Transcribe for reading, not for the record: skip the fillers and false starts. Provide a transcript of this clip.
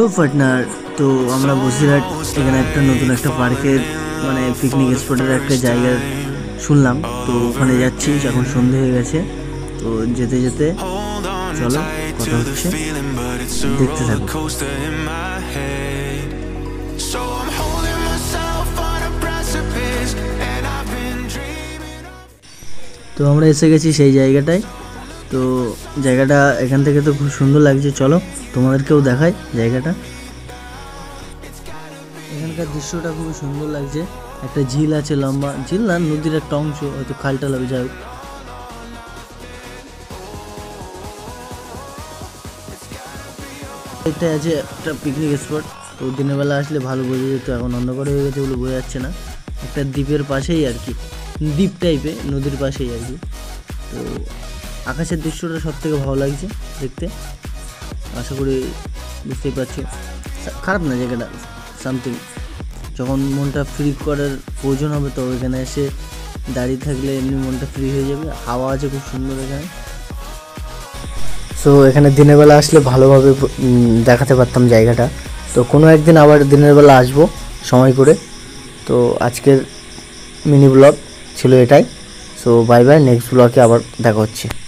Hello partner, তো আমরা বসিরহাট এখানে একটা নতুন একটা পার্কের মানে পিকনিক স্পটের একটা জায়গা শুনলাম, তো ওখানে যাচ্ছি। এখন সন্ধে হয়ে গেছে, তো যেতে যেতে চলো কথা হচ্ছে, দেখতে থাকো। তো আমরা এসে গেছি সেই জায়গাটায়। তো জায়গাটা এখান থেকে তো খুব সুন্দর লাগছে, চলো তোমাদেরকেও দেখাই জায়গাটা। এখানকার দৃশ্যটা খুবই সুন্দর লাগছে। একটা ঝিল আছে, লম্বা ঝিল না, নদীর একটা অংশ, হয়তো খালটা লাগবে, যাই হোক। এটা আছে একটা পিকনিক স্পট, তো দিনের বেলা আসলে ভালো বোঝা যেত, এখন অন্ধকার হয়ে গেছে বলে বোঝা যাচ্ছে না। একটা দ্বীপের পাশেই আর কি, দ্বীপ টাইপের, নদীর পাশেই আর কি। তো আকাশের দৃশ্যটা সব থেকে ভালো লাগছে দেখতে, আশা করি বুঝতেই পারছো। খারাপ না জায়গাটা, সামথিং। যখন মনটা ফ্রি করার প্রয়োজন হবে তো এখানে এসে দাঁড়িয়ে থাকলে এমনি মনটা ফ্রি হয়ে যাবে। হাওয়া আছে খুব সুন্দর এখানে। সো এখানে দিনের বেলা আসলে ভালোভাবে দেখাতে পারতাম জায়গাটা। তো কোনো একদিন আবার দিনের বেলা আসবো সময় করে। তো আজকের মিনি ব্লগ ছিল এটাই। সো বাই বাই, নেক্সট ব্লগে আবার দেখা হচ্ছে।